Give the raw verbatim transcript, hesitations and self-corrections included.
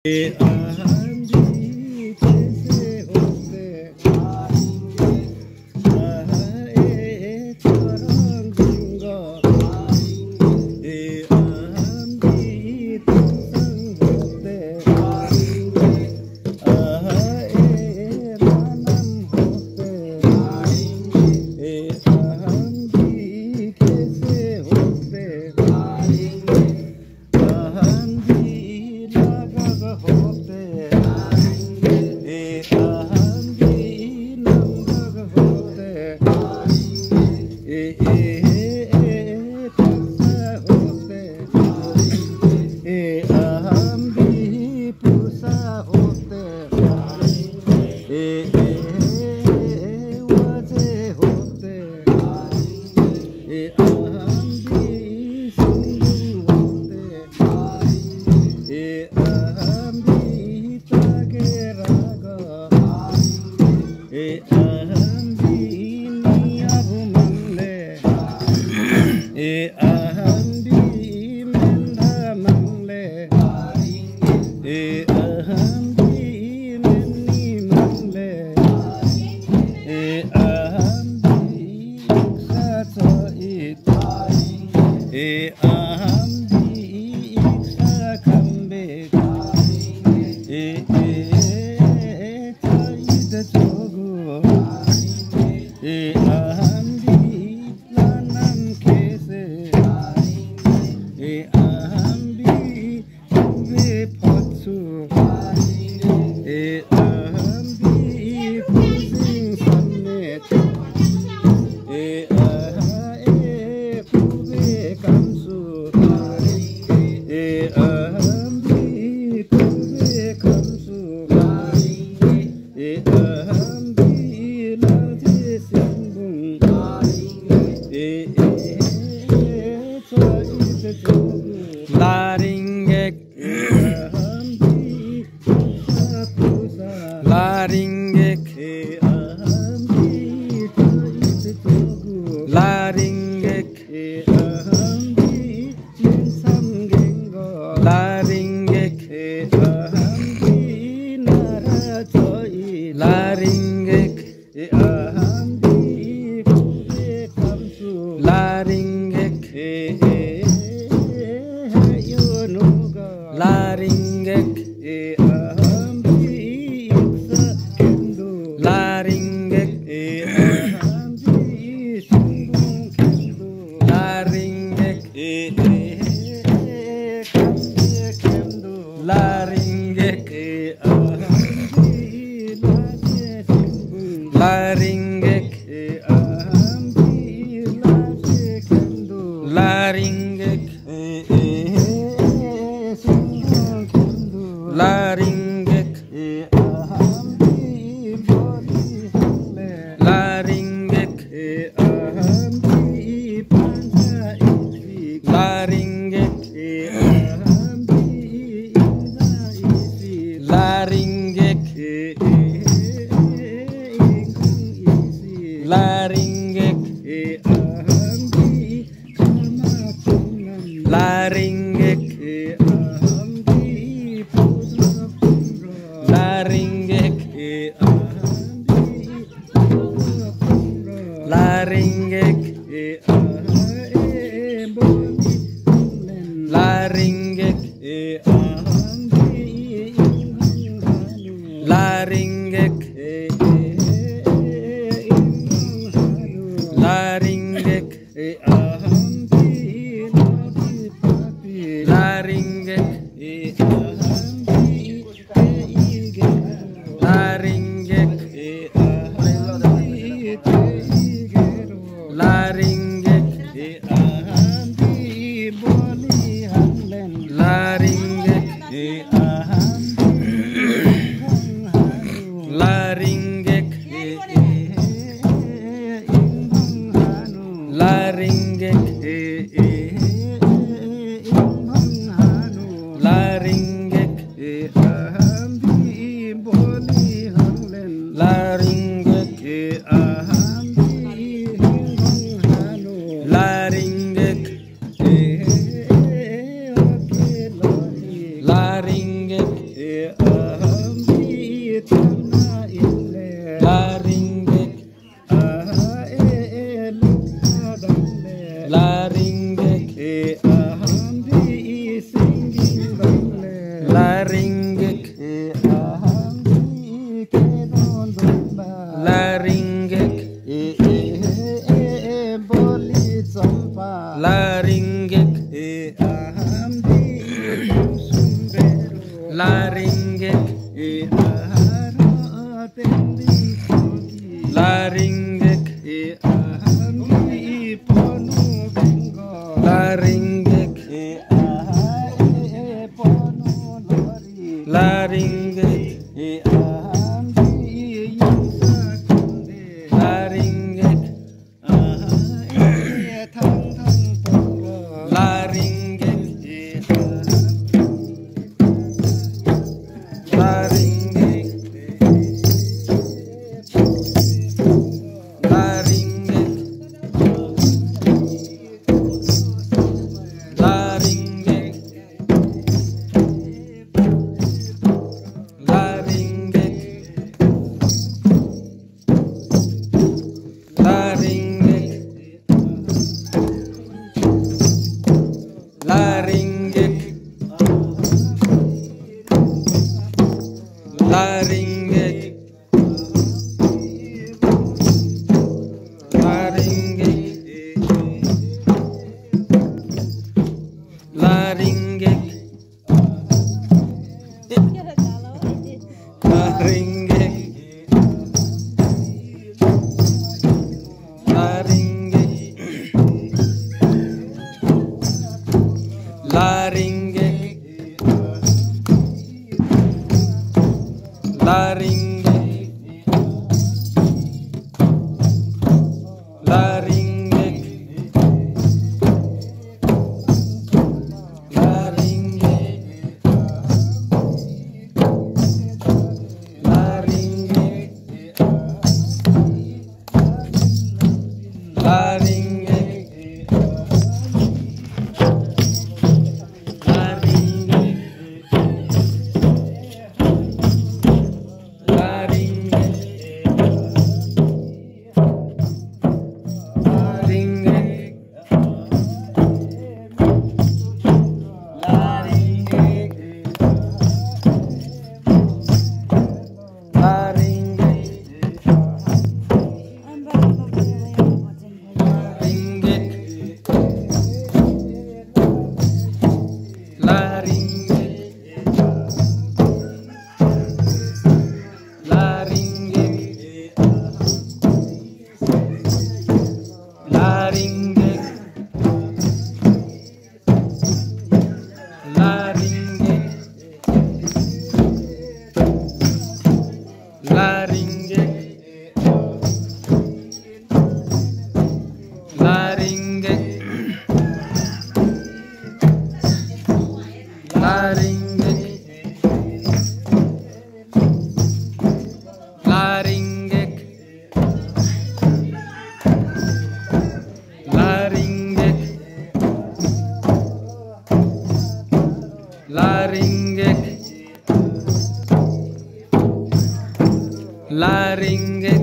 आंधी कैसे होते आए तरंग ए आंधी संग होते आए रानम होते ए आंधी कैसे होते आंधी होते ए आंधी नंदग होते ए ए तपसा होते ए आंधी पुसा होते ए ए वजे होते ए आंधी सिंधु होते ए आंधी तागे रागा ए आंधी नियाबु मंगले ए आंधी मेंढा मंगले ए आंधी मेन्नी मंगले ए आंधी साचोइत ए आंधी iksa kambek e e taida jogu e ambi lanam kese e ambi ve patsu e ambi pusing sammet e e puve kamsu e ambi puve kamsu e ambi laje simbung e e chaite jogu laringek ambi pusa laringek e ambi chaite jogu laringek e ambi samgengo laringek e ambi nara choi laringek e ambi puve kamsu laringek e e yonuga laringek e ambi iksa kendo laringek e ambi simbung kendo laringek e e kambe kendo laringek e ambi laje simbung laringek e ambi laje kendo laringek e e simbung kendo laringek e ambi boli hale laringek e ambi panca isi laringek e ambi inza isi laringek e isi laringek e ambi kamatungan laringek e ambi putra putra laringek e ambi putra putra laringek e ae boli hulen laringek e ambi inghanu laringek e inghanu laringek e ambi lati laringek e ambi igero laringek e ambi igero laringek e ambi boli halen laringek e ambi laringek e inghanu laringek e inghanu laringek e ambi boli halen laringek e ambi inghanu laringek e laringek e Laringge